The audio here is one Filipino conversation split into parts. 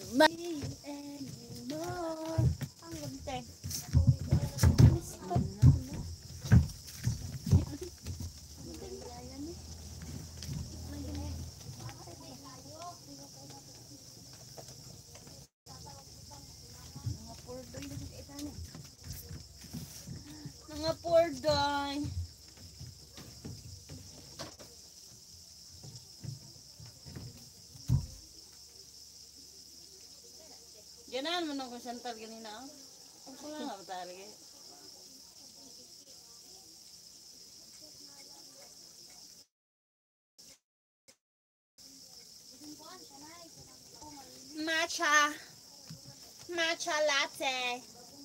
anymore. Ang gante. Mga pordoy. Ganahan mo nung konsental ganina. Ang pula nga matali. Matcha. Matcha latte.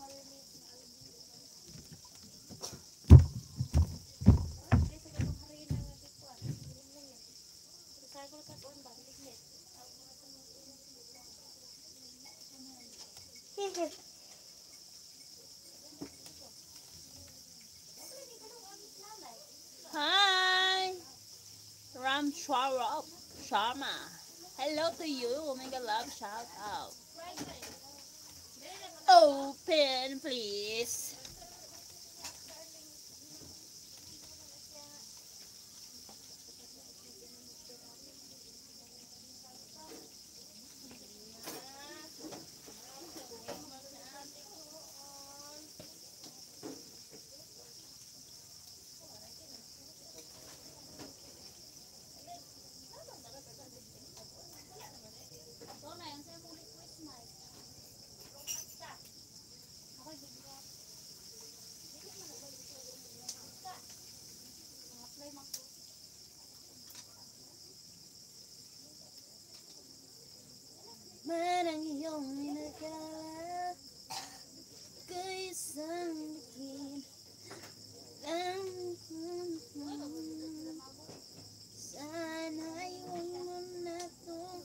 Hi, Ram Sharma. Hello to you, mega love shout out. Open, please. Manang iyong minagala ko isang bitin sana'y huwag mo na itong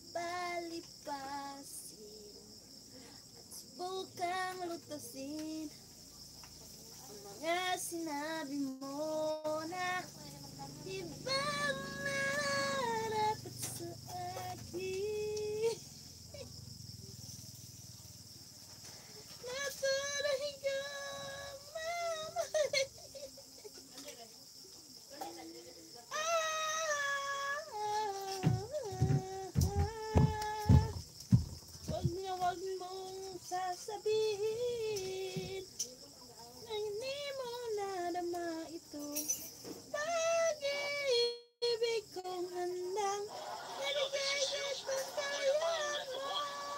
palipasin at subukang lutasin ang mga sinabi mo na ibang nararapat sa akin. Wag mong sasabihin na hindi mo nadama ito. Pag-ibig kong handang nalagay at pagkayaan mo.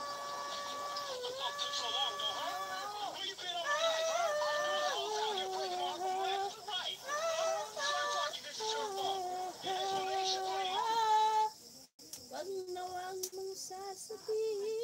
Wag na wag mong sasabihin.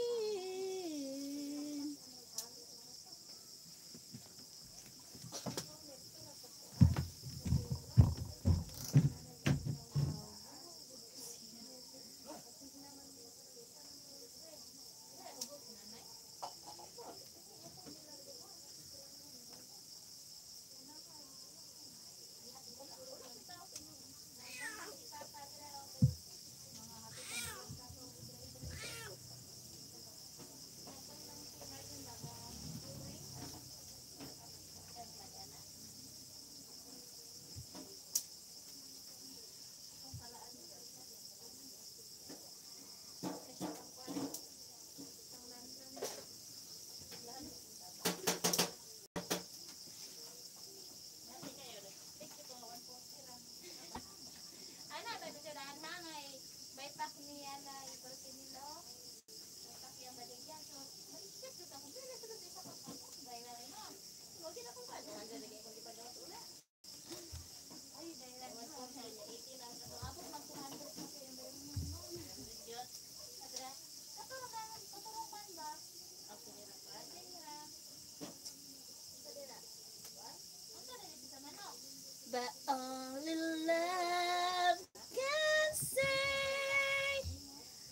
But only love can say,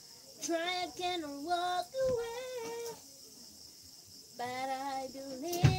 try again or walk away. But I believe